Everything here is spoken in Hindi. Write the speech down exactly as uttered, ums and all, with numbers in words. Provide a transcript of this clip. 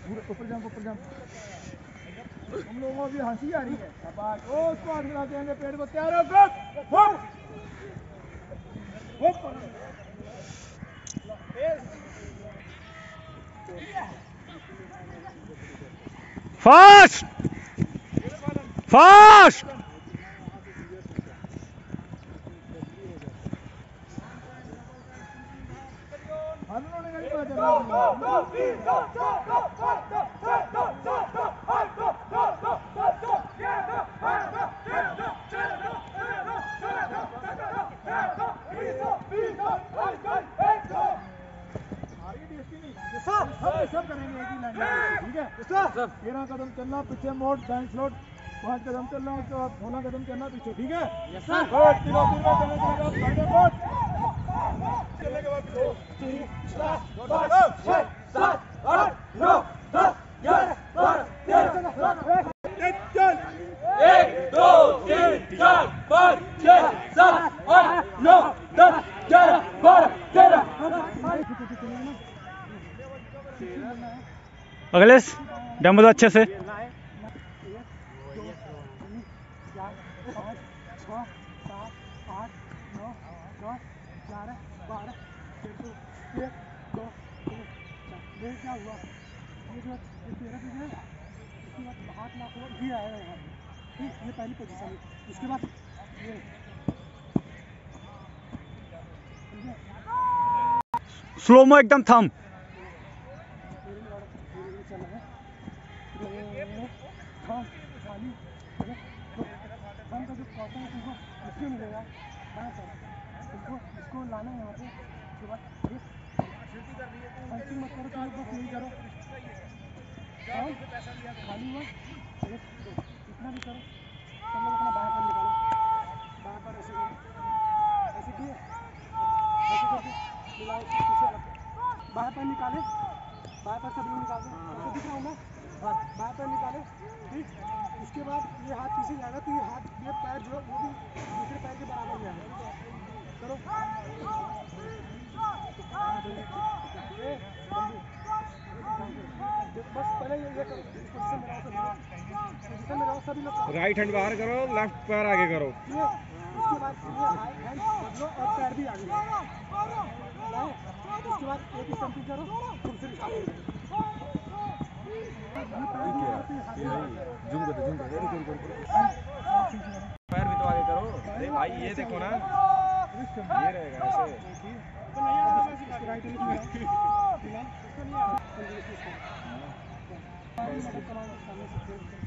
ऊपर जंप ऊपर जंप। हम लोगों को भी हंसी आ रही है। ओ उसको हाथ मिला देंगे पेड़ को। तैयार हो फास्ट फास्ट। सब करेंगे एक ही लाइन में, ठीक है? तेरह कदम चलना, पीछे मोड़, दाएं स्लोट, पाँच कदम चलना, उसके बाद सोलह कदम चलना पीछे, ठीक है? Yes sir. गुड, तीनों तीनों चलने के बाद दाहिने मोड़, चलने के बाद तीन, चार, पाँच, छह, सात, आठ, नौ, दस, ग्यारह, बारह, तेरह, चल। एक दो तीन चार पाँच छः सात आठ नौ दस ग्यारह बारह तेरह। अगले डम्बल दो अच्छे से। क्या हुआ ये जो ये तेरह पे है, इसके बाद हाथ ना हो ये आएगा यहाँ पे, ठीक, ये पहली पोजीशन है। इसके बाद ये स्लोमो एकदम थम। इसको मिलेगा तुमको, इसको लाना है यहाँ पे। उसके बाद पंचिंग मत करो, तुम लोग बस यही करो, खाली हुआ एक दो इतना भी करो। तुम लोग अपना बाएं पैर निकालो, बाएं पैर ऐसे करो, ऐसे किए, ऐसे करके मिलाओ, पीछे बाएं पैर निकाले, बाएं पैर सब लोग निकाल दो, ऐसे दिख रहा हूँ ना, बाएं पैर निकाले, ठीक। उसके बाद ये हाथ पीछे जाएगा तो ये हाथ ये पैर जो वो भी दूसरे पैर के बराबर में आएगा, करो। बस पहले ये ये करो, इस पोजीशन में रहो सभी लोग, पोजीशन में रहो सभी लोग। राइट हैंड बाहर करो, लेफ्ट पैर आगे करो। उसके बाद ये हैंड बदलो और पैर भी आगे लाओ। उसके बाद एक स्टंपिंग करो, फिर से निकालो। जूम कर जूम कर पैर भी तो आगे करो। अरे भाई ये देखो ना, ये रहेगा ऐसे।